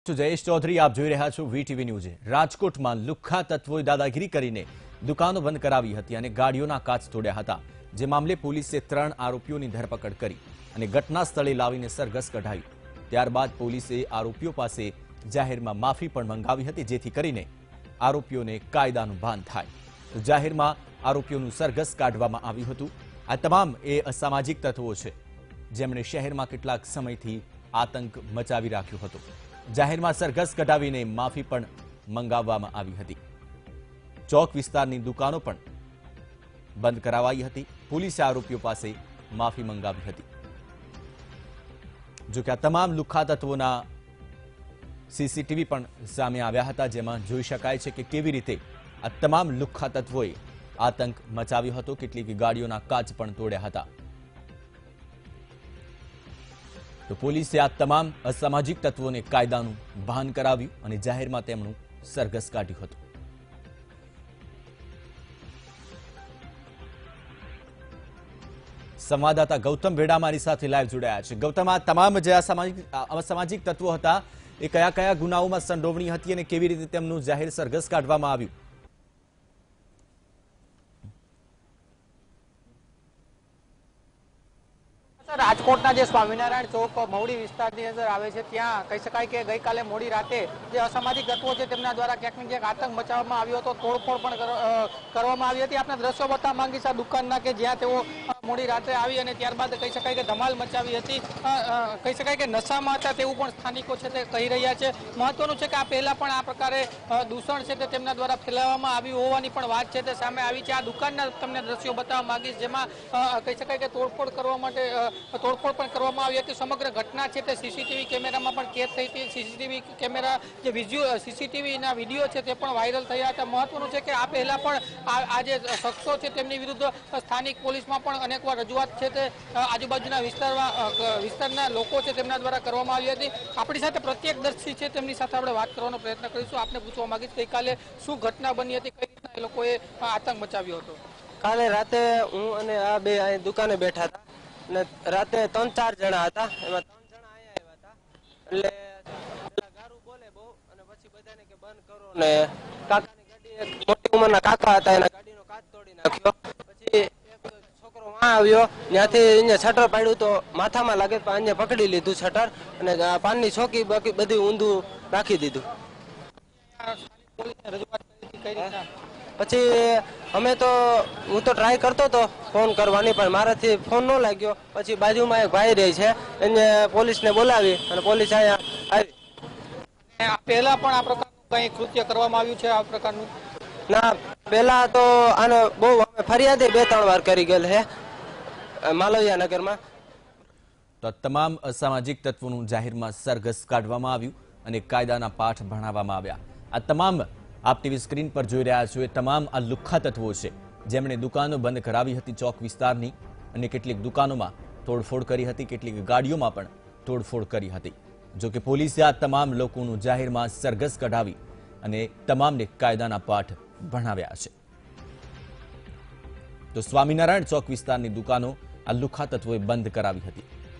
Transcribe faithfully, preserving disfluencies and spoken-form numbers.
જયેશ ચૌધરી આપ જોઈ રહ્યા છો વીટીવી ન્યૂઝ। રાજકોટમાં લુખ્ખા તત્વોએ દાદાગીરી કરીને દુકાનો બંધ કરાવી હતી અને ગાડીઓના કાચ તોડ્યા હતા, જે મામલે પોલીસે ત્રણ આરોપીઓની ધરપકડ કરી અને ઘટના સ્થળે લાવીને સરઘસ કઢાવી। ત્યારબાદ પોલીસે આરોપીઓ પાસે જાહેરમાં માફી પણ મંગાવી હતી, જેથી કરીને આરોપીઓને કાયદાનું ભાન થાય। તો જાહેરમાં આરોપીઓનું સરઘસ કાઢવામાં આવ્યું હતું। આ તમામ એ અસામાજિક તત્વો છે જેમણે શહેરમાં કેટલાક સમયથી આતંક મચાવી રાખ્યો હતો। જાહેરમાં સરઘસ કઢાવીને માફી પણ મંગાવવામાં આવી હતી। ચોક વિસ્તારની દુકાનો પણ બંધ કરાવાઈ હતી। પોલીસે આરોપીઓ પાસે માફી મંગાવી હતી। જો કે આ તમામ લુખ્ખા તત્વોના સીસીટીવી પણ સામે આવ્યા હતા, જેમાં જોઈ શકાય છે કે કેવી રીતે આ તમામ લુખ્ખા તત્વોએ આતંક મચાવ્યો હતો। કેટલીક ગાડીઓના કાચ પણ તોડ્યા હતા। તો પોલીસે આ તમામ અસામાજિક તત્વોને કાયદાનું ભાન કરાવ્યું અને જાહેરમાં તેમનું સરઘસ કાઢ્યું હતું। સંવાદદાતા ગૌતમ ભેડા મારી સાથે લાઈવ જોડાયા છે। ગૌતમ, આ તમામ જે અસામાજિક અસામાજિક તત્વો હતા એ કયા કયા ગુનાઓમાં સંડોવણી હતી અને કેવી રીતે તેમનું જાહેર સરઘસ કાઢવામાં આવ્યું? રાજકોટના જે સ્વામિનારાયણ ચોક મવડી વિસ્તારની અંદર આવે છે, ત્યાં કહી શકાય કે ગઈકાલે મોડી રાતે જે અસામાજિક તત્વો છે તેમના દ્વારા ક્યાંક ને ક્યાંક આતંક મચાવવામાં આવ્યો હતો, તોડફોડ પણ કરવામાં આવી હતી। આપણે દ્રશ્યો બતાવવા માંગીશ આ દુકાનના કે જ્યાં તેઓ મોડી રાત્રે આવી અને ત્યારબાદ કહી શકાય કે ધમાલ મચાવી હતી। કહી શકાય કે નશામાં હતા તેવું પણ સ્થાનિકો છે તે કહી રહ્યા છે। મહત્વનું છે કે આ પહેલા પણ આ પ્રકારે દૂષણ છે તે તેમના દ્વારા ફેલાવવામાં આવ્યું હોવાની પણ વાત છે તે સામે આવી છે। આ દુકાનના તમને દ્રશ્યો બતાવવા માંગીશ, જેમાં કહી શકાય કે તોડફોડ કરવા માટે તોડફોડ પણ કરવામાં આવી હતી। સમગ્ર ઘટના છે તે સીસીટીવી કેમેરામાં પણ કેદ થઈ હતી। સીસીટીવી કેમેરા જે વિઝ્યુઅલ સીસીટીવીના વિડીયો છે તે પણ વાયરલ થયા હતા। મહત્વનું છે કે આ પહેલા પણ આ જે શખ્સો છે તેમની વિરુદ્ધ સ્થાનિક પોલીસમાં પણ અનેકવાર રજૂઆત છે તે આજુબાજુના વિસ્તારમાં વિસ્તારના લોકો છે તેમના દ્વારા કરવામાં આવી હતી। આપણી સાથે પ્રત્યક્ષદર્શી છે, તેમની સાથે આપણે વાત કરવાનો પ્રયત્ન કરીશું। આપને પૂછવા માંગીશ ગઈકાલે શું ઘટના બની હતી, કઈ રીતના એ લોકોએ આતંક મચાવ્યો હતો? કાલે રાતે હું અને આ બે અહીં દુકાને બેઠા હતા અને રાતે ત્રણ ચાર જણા હતા, એમાં ત્રણ જણા અહીંયા આવ્યા હતા। એટલે પેલા ગારું બોલે બહુ અને પછી બધાને કે બંધ કરો ને કાકાની ગાડી, એક મોટી ઉંમરના કાકા હતા, એના ગાડીનો કાચ તોડી નાખ્યો। પછી એક છોકરો વાં આવ્યો, ત્યાંથી એને શટર પાડ્યું તો માથામાં લાગે તો એને પકડી લીધું શટર અને પાનની ચોકી બાકી બધી ઊંધું રાખી દીધું। પછી અમે તો હું તો ટ્રાય કરતો હતો ફોન કરવાની, પણ મારાથી ફોન ન લાગ્યો। પછી બાજુમાં એક ભાઈ રહે છે, એને પોલીસને બોલાવી અને પોલીસ અહીંયા આવી। પહેલા પણ આ પ્રકારનું કઈ કૃત્ય કરવામાં આવ્યું છે? આ પ્રકારનું ના, પહેલા તો આને બહુ અમે ફરિયાદ બે ત્રણ વાર કરી ગયેલ છે માલવિયા નગરમાં। તો તમામ અસામાજિક તત્વોનું જાહેરમાં સરઘસ કાઢવામાં આવ્યું અને કાયદાના પાઠ ભણાવવામાં આવ્યા। આ તમામ આપ ટીવી સ્ક્રીન પર જોઈ રહ્યા છો એ તમામ આ લુખ્ખા તત્વો છે જેમણે દુકાનો બંધ કરાવી હતી ચોક વિસ્તારની અને કેટલીક દુકાનોમાં તોડફોડ કરી હતી, કેટલીક ગાડીઓમાં પણ તોડફોડ કરી હતી। જો કે પોલીસે આ તમામ લોકોનું જાહેરમાં સરઘસ કઢાવી અને તમામને કાયદાના પાઠ ભણાવ્યા છે। તો સ્વામિનારાયણ ચોક વિસ્તારની દુકાનો આ લુખ્ખા તત્વોએ બંધ કરાવી હતી।